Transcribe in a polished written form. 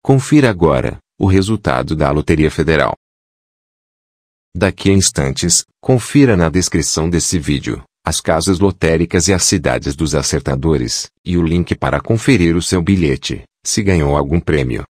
Confira agora o resultado da Loteria Federal. Daqui a instantes, confira na descrição desse vídeo as casas lotéricas e as cidades dos acertadores, e o link para conferir o seu bilhete, se ganhou algum prêmio.